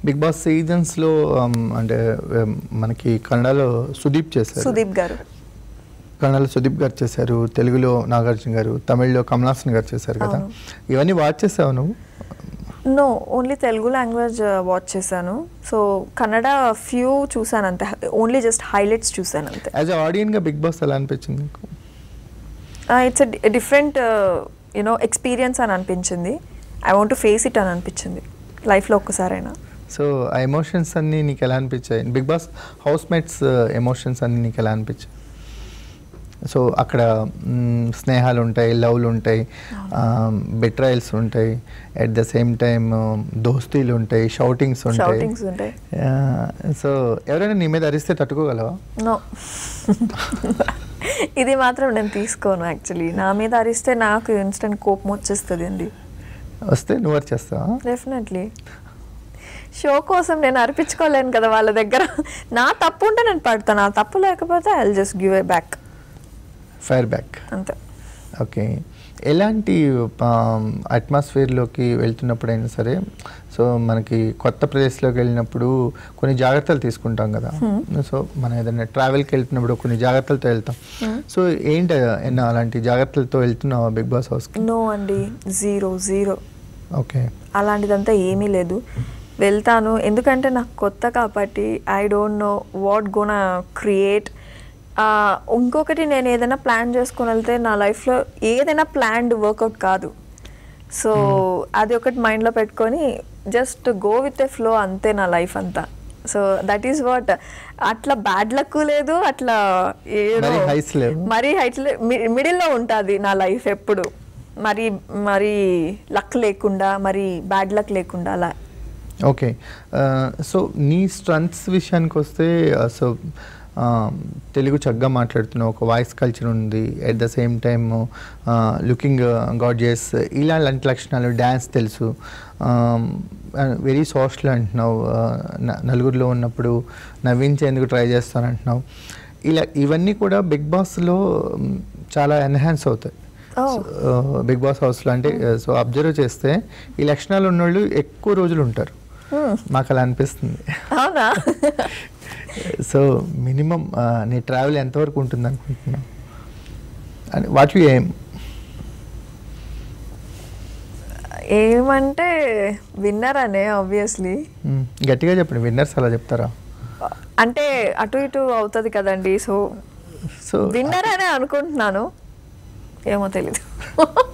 Big boss సీజన్స్లో అంటే మనకి కన్నడలో సుదీప్ గారు కన్నడలో సుదీప్ గారు చేశారు, తెలుగులో నాగార్జున గారు, తమిళ్లో కమలాసన్ గారు చేశారు కదా. ఇవన్నీ వాచ్ చేసావు నువ్వు? No, only Telugu language watch చేశాను. సో కన్నడ ఫ్యూ చూసాను అంతే, ఓన్లీ జస్ట్ హైలైట్స్ చూసాను అంతే. యాజ్ ఆడియన్గా బిగ్ బాస్ ఎలా అనిపించింది నీకు? ఇట్స్ డిఫరెంట్ ఎక్స్పీరియన్స్ అని అనిపించింది. I want to face it అని అనిపించింది లైఫ్లో ఒక్కసారైనా. సో ఆ ఎమోషన్స్ అన్నీ నీకు ఎలా అనిపించాయి? Bigg Boss housemates emotions అన్నీ నీకు ఎలా అనిపించాయి? సో అక్కడ స్నేహాలు ఉంటాయి, లవ్లు ఉంటాయి, బెట్రాయల్స్ ఉంటాయి, అట్ ద సేమ్ టైమ్ దోస్తీలు ఉంటాయి, షౌటింగ్స్ ఉంటాయి. సో ఎవరైనా నీ మీద అరిస్తే తట్టుకోగలవా? నో, ఇది మాత్రం నేను తీసుకోను. యాక్చువల్లీ నా మీద అరిస్తే నాకు ఇన్స్టెంట్ కోపం వచ్చేస్తుంది అండి. వస్తే నువ్వు అరిచేస్తావా? డెఫినెట్లీ. షో కోసం నేను అర్పించుకోలేను కదా వాళ్ళ దగ్గర. నా తప్పు ఉంటే నేను పడతాను, నా తప్పు లేకపోతే I will just give a back, fire back అంతే. ఓకే. ఎలాంటి అట్మాస్ఫియర్లోకి వెళ్తున్నప్పుడైనా సరే, సో మనకి కొత్త ప్రదేశ్లోకి వెళ్ళినప్పుడు కొన్ని జాగ్రత్తలు తీసుకుంటాం కదా. సో మనం ఏదైనా ట్రావెల్కి వెళ్తున్నప్పుడు కొన్ని జాగ్రత్తలతో వెళ్తాం. సో ఏంటి అలాంటి జాగ్రత్తలతో వెళ్తున్నావా బిగ్ బాస్ హౌస్కి? నో అండి, జీరో. ఓకే, అలాంటిదంతా ఏమీ లేదు. వెళ్తాను ఎందుకంటే నాకు కొత్త కాబట్టి. I don't know what gonna create. ఇంకొకటి, నేను ఏదైనా ప్లాన్ చేసుకుని వెళ్తే నా లైఫ్లో ఏదైనా ప్లాన్డ్ వర్కౌట్ కాదు. సో అది ఒకటి మైండ్లో పెట్టుకొని just go with a flow, అంతే నా లైఫ్ అంతా. So that is what. అట్లా బ్యాడ్ లక్ లేదు, అట్లా మరీ హైట్ మిడిల్లో ఉంటుంది నా లైఫ్ ఎప్పుడు. మరి లక్ లేకుండా, మరి బ్యాడ్ లక్ లేకుండా అలా. ఓకే. సో నీ స్ట్రెంగ్త్స్ విషయానికి వస్తే, సో తెలుగు చక్కగా మాట్లాడుతున్నావు, ఒక వాయిస్ కల్చర్ ఉంది, at the same time looking gorgeous, ఇలాంటి లక్షణాలు, డ్యాన్స్ తెలుసు, వెరీ సోషల్ అంటున్నావు, నలుగురిలో ఉన్నప్పుడు నవ్వించేందుకు ట్రై చేస్తానంటున్నావు. ఇవన్నీ కూడా బిగ్ బాస్లో చాలా ఎన్హాన్స్ అవుతాయి. బిగ్ బాస్ హౌస్లో అంటే సో అబ్జర్వ్ చేస్తే ఈ లక్షణాలు ఉన్నోళ్ళు ఎక్కువ రోజులు ఉంటారు, మాకు అలా అనిపిస్తుంది. అవునా? సో మినిమం నీ ట్రావెల్ ఎంతవరకు ఉంటుంది అనుకుంటున్నావు? అని వాట్ యు ఏమంటే విన్నర్ అనే, ఆబ్వియస్లీ. గట్టిగా చెప్పండి, విన్నర్స్ అలా చెప్తారా? అంటే అటు ఇటు అవుతుంది కదండి. సో విన్నర్ అనే అనుకుంటున్నాను, ఏమో తెలీదు.